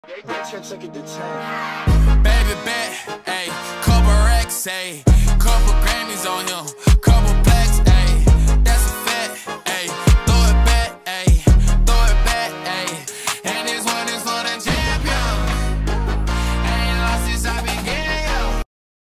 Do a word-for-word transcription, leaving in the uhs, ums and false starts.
Baby bet, ayy, couple racks, ayy, couple Grammys on him, couple